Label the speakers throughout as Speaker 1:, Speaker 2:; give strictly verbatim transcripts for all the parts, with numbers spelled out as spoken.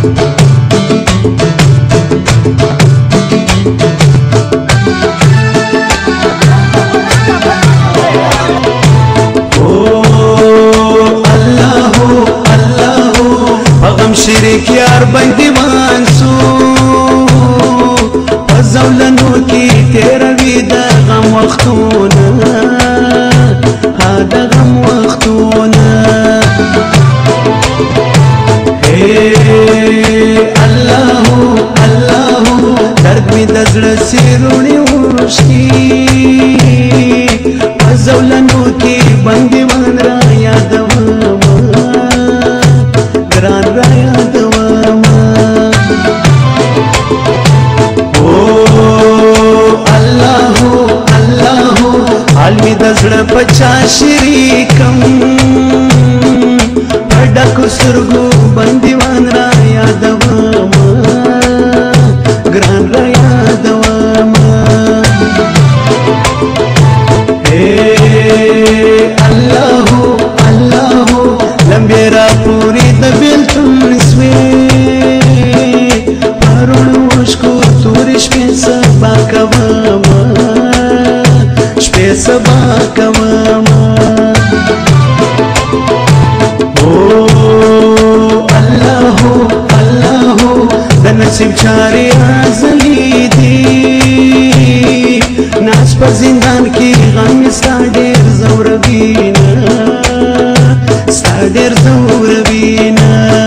Speaker 1: شریک یار بندیوان سو پزولنو کی تیروی دا غم وختونا ها دا غم وختونا اے اللہ اللہ درد می دزړ سیرونی وشتی پزولنو کی بندیوان را یادوما گران را یادوما او اللہ اللہ عالمی دزړ پچا شریکم پډکو سرګو بندیوان را یادوما گران را یادوما اے اللہ اللہ لمبی را پوری د بیلتون سوی پرونو وشکو توری شپې سبا کوما شپې سبا کوما او الله الله د نصیب چارې ازلی دی ناس په زندان کې غم ستا ډېر زوروینا ستا ډېر زوروینا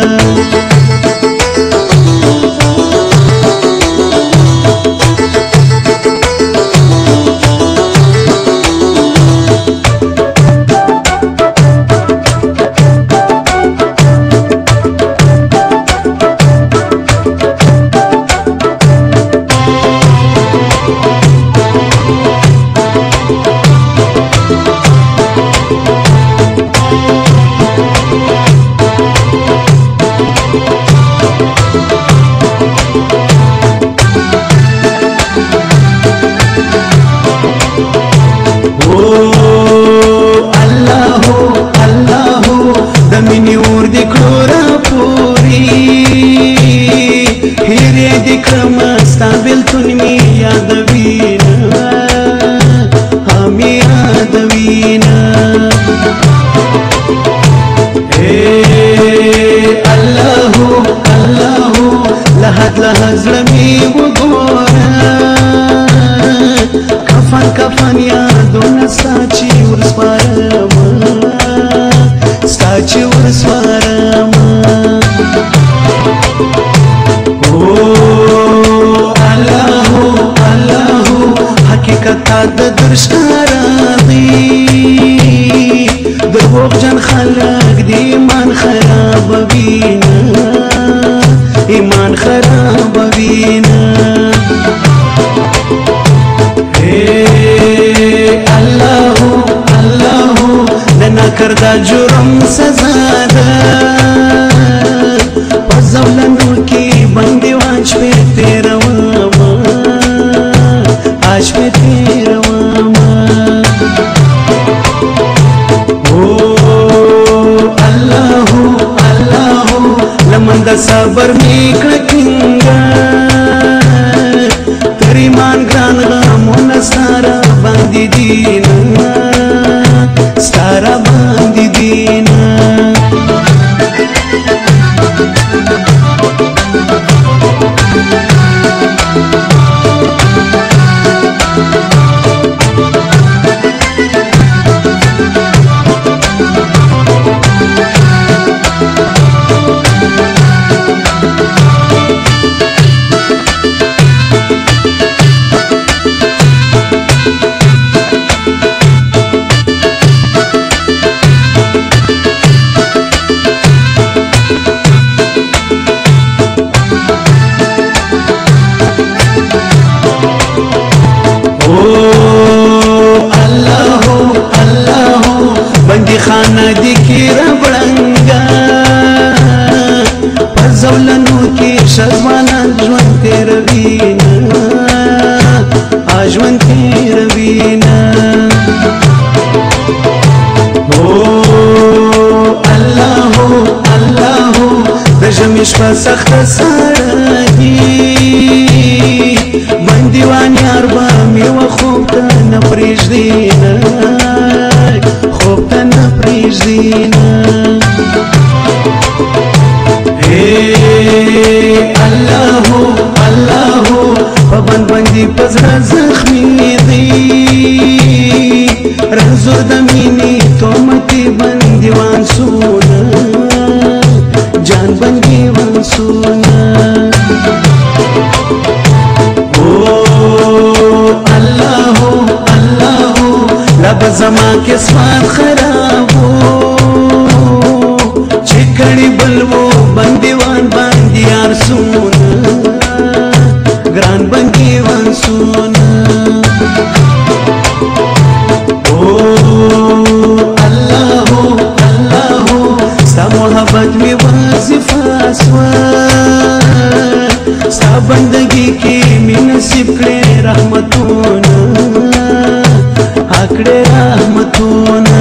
Speaker 1: کفن یادونه ستا چې ورسپارما ستا چې ورسپارما او الله الله حقیقت تا د درشکارا دی دروغجن خلق دی ایمان خراب وینا ایمان خراب وینا اللہ اللہ لنا کردا جرم سزا دا پزولنو کی بندیوان شپې تیروما شپې تیروما او اللہ اللہ لمن د صبر می کړه ایمان ګران غمونه ستاره باندې دینا ستاره باندې دینا خانه دی کی ربړنګا پزولنو کی شزوانا ژوند تیروینا ژوند تیروینا او الله الله د ژمي شپه سخته ساړه دي من دیوان یار به مې و خوب ته نه پرېږدي نه خوب ته نه پرېږدي نه الله الله په بند باندې په زړه زخمي دی رنځور د مینې تهمتې بندیوان سونه جان بندیوان سونه الله الله لب زما قسمت خرابو چې کړي بلوو بندیوان بندیار سونه ګران بندیوان سونه الله الله ستا محبت می وظیفه سوه ستا بندگی کې می نصیب کړې رحمتونه کړې رحمتونه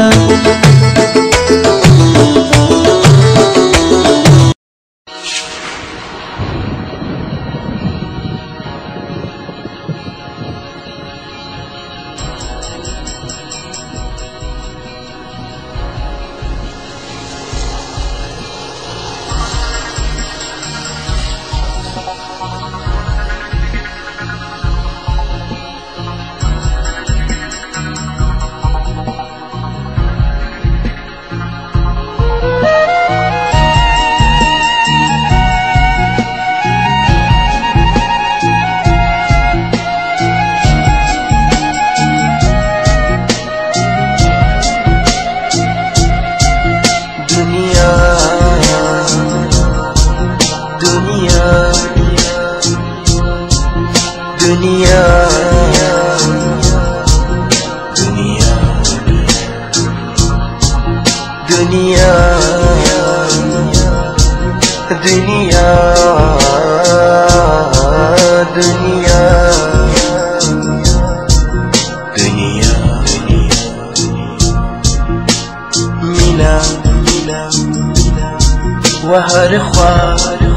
Speaker 2: وهر خوا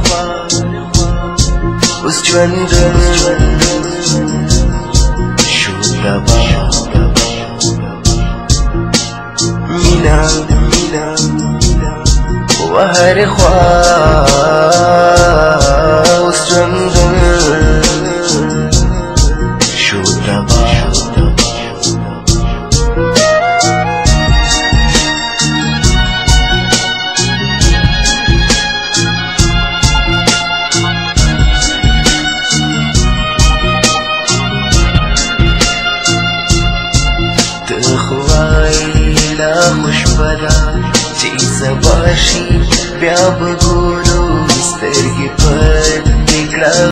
Speaker 2: اوس ژوند شو ربا مینا وهر خوا اوس ژوند شو ربا چې سبا شي بیا به ګورو سترګې پټې کړه